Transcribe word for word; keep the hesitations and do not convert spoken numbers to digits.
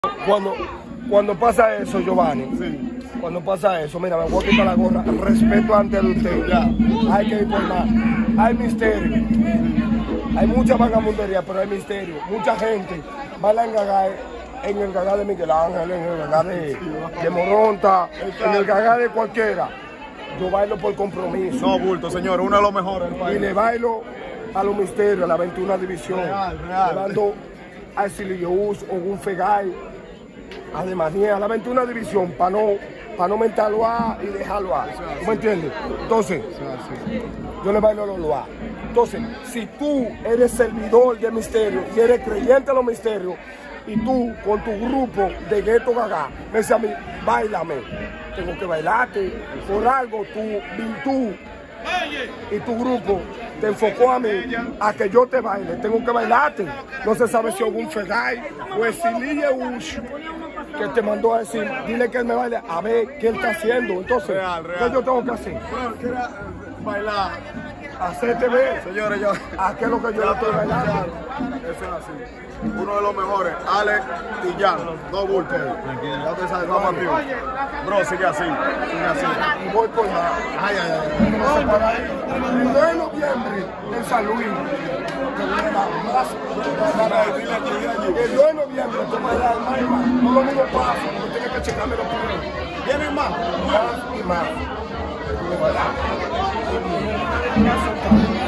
Cuando, cuando pasa eso, Giovanni, sí. Cuando pasa eso, mira, me voy a quitar la gorra, respeto ante usted, ya, hay que informar, hay misterio, hay mucha vagabundería, pero hay misterio, mucha gente va a engagar en el gagá de Miguel Ángel, en el gagá de, de Moronta, en el gagá de cualquiera. Yo bailo por compromiso. No, bulto, señor, uno de los mejores del país. Y le bailo a los misterios, a la veintiuna división, real, real. llevando a Silillous o un Fegay, a de Manía, a la veintiuna división, para no, pa no mentarlo a y dejarlo a. ¿Tú me entiendes? Entonces, yo le bailo a los Loa. Entonces, si tú eres servidor de misterio y eres creyente de los misterios, y tú con tu grupo de Gueto Gagá me dice a mí, bailame, tengo que bailarte, por algo tu virtud y tu grupo te enfocó a mí, a que yo te baile, tengo que bailarte. No se sabe si algún Fegay o el Silillous que te mandó a decir, dile que él me baile, a ver qué él está haciendo. Entonces, real, real. ¿Qué yo tengo que hacer? Bueno, quiera bailar. Hacerte ver. Señores, yo... ¿A qué es lo que yo le estoy bailando? Eso es así. Uno de los mejores, Alex Tillán, no bulto. Ya te sabes, vamos arriba. Bro, sigue así, sigue así. Y voy por más. Ay, ay, ay. El dos de noviembre en San Luis, el dos de noviembre te va a dar más y más. No lo mismo pasa, porque tienes que checarme los primeros. ¿Vienen más? Más y más.